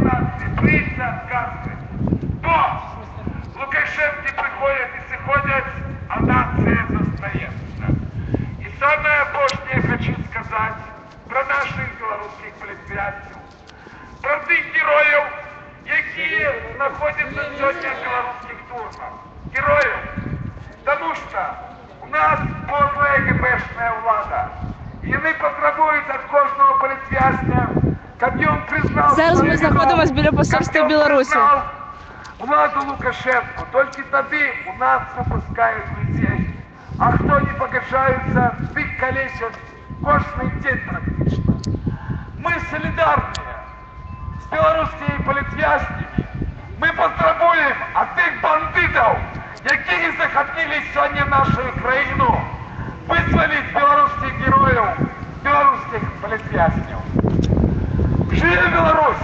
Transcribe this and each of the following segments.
нации боится отказывать. Но Лукашенко приходят и сходят, а нация застається. І саме останнє хочу сказати про наших білоруських політв'язнів, про тих героїв, які знаходяться сьогодні в білоруських тюрмах. Героїв, тому що у нас подлая ГБшная влада. І вони потребують від кожного політв'язня, щоб він признав... Зараз ми знаходимося біля посольства Білорусі. Владу Лукашенко. Тільки тоді у нас випускають людей. А хто не погашається, тих калечать кожний день практично. Ми солідарні з білоруськими політв'язнями. Ми потребуємо від тих бандитів, які захотіли сьогодні нашу країну, визволити білоруських героїв, білоруських політв'язнів. Живе Білорусь!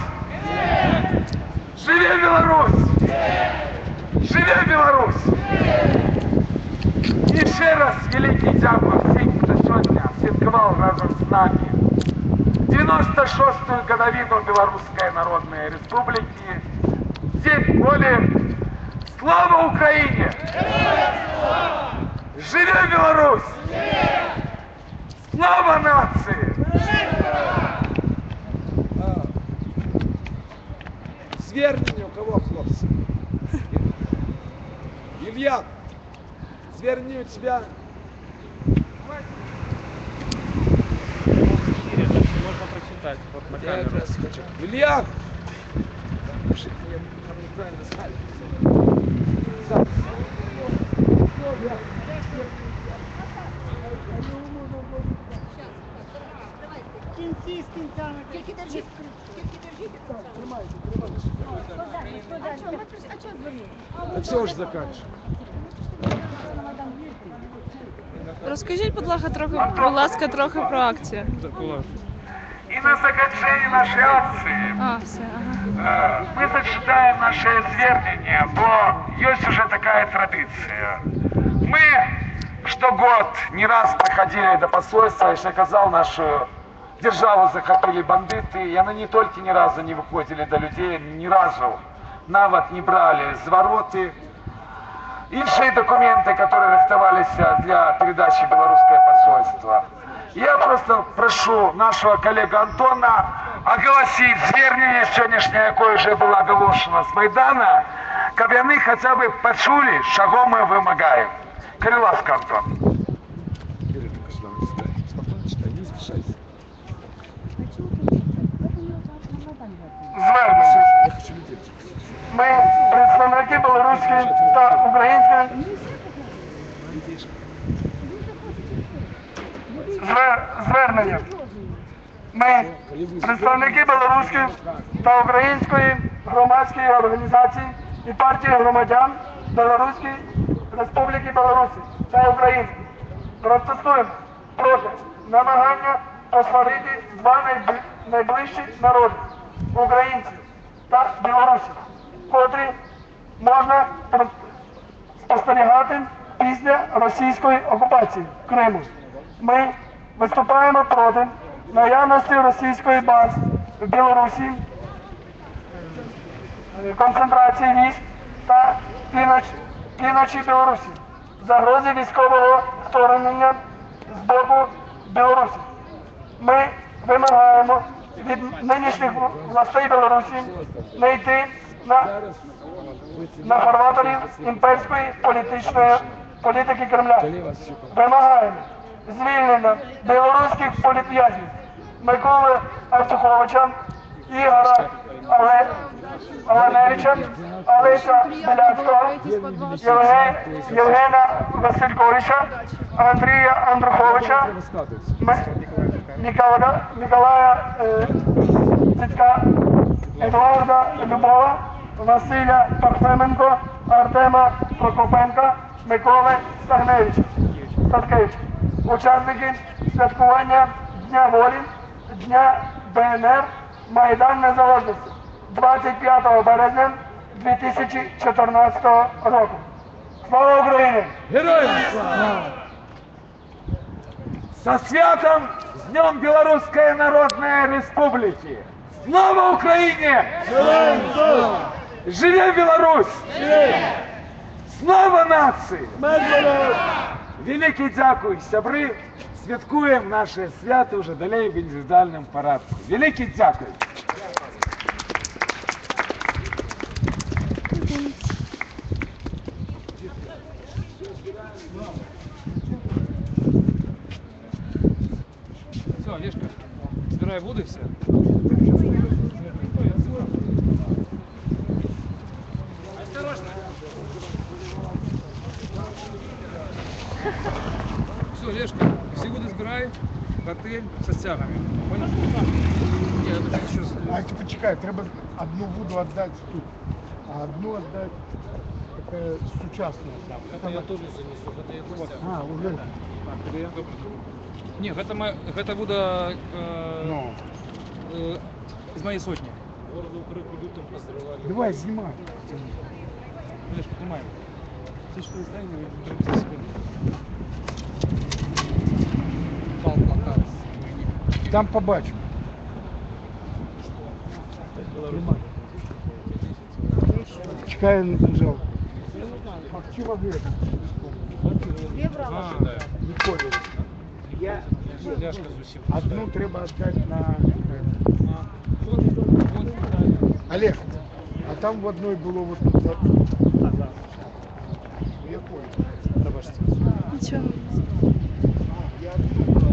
Живе Білорусь! Живе Білорусь! І ще раз великий дякую всім, хто сьогодні святкував разом з нами 96-ю годовину Белорусской Народной Республики. День воли. Слава Украине! Живе Беларусь! Слава нации! Звернення у кого, хлопці? Илья, зверни у тебя. Можно прочитать вот на Я камеру. как раз хочу. Илья! Пиши, я там неправильно сказали. Кінці з кінцями. Тільки держіть. Тільки держіть. Тримайте. А чого дзвонили? А все ж заканчивай. Розкажіть, будь ласка, трохи про акцію. И на закінченні нашої акції Все, ага. мы зачитаем наше звернення, бо есть уже такая традиция. Мы что год не раз приходили до посольства, и сказал, нашу державу захопили бандиты, и они не только ни разу не выходили до людей, ни разу навод не брали звороты. Іншие документы, которые рихтовались для передачи белорусское посольство. Я просто прошу нашего коллегу Антона оголосить звернення сьогоднішнє, яке вже було оголошено з Майдана, щоб вони хоча б почули, чого ми вимагаємо. Будь ласка, Антон. Звернення. Ми, представники білоруської та української, звернення. Ми, представники білоруської та української громадської організації і партії громадян Білоруської Республіки Білорусі та України, протестуємо проти намагання посварити два найближчі народи – українців та білорусів, котрі можна спостерігати після російської окупації Криму. Ми виступаємо проти наявності російської бази в Білорусі, концентрації військ та півночі Білорусі, загрози військового вторгнення з боку Білорусі. Ми вимагаємо від нинішніх властей Білорусі не йти на фарватерів імперської політики Кремля. Вимагаємо звільнення білоруських політв'язнів Миколи Артюховича, Ігора Оленевича, Олеся Біляцького, Євгена Васильковича, Андрія Андруховича, Миколая Цицька, Едуарда Любова, Василя Парфеменко, Артема Прокопенка, Миколи Статкевича. Учасники святкування Дня волі, Дня ДНР, Майдан Незалежності 25 березня 2014 року. Слава Україні! Героям слава! Со святом, с Днем Белорусской Народной Республики! Слава Україні! Героям слава! Живе Білорусь! Слава нації! Медведев! Великий дякую, сябри! Святкуємо наше свято вже далі в індивідуальному порядку. Великий дякую! Все, Олежка, збирай воду і все. Осторожно. Все, Олежка, всі води збирай, готель со стягами. Понял? Ні, я тут ще А почекай, треба одну воду віддати тут, а одну віддати сучасну. Это я тоже занесу, это я вот. А, уже. Ні, гэта вода Ну, з моєї сотні. давай, знімай. Олежка, знімай. Ти що знає, не себе. Там побачимо. Чекай, не лежав. Актива вверх. А, да. Ніколи. Я Ляшка з усім. одну треба віддати на... Вот, Олег, а там в одной було вот... Я понял. пробачте. Нічого. Я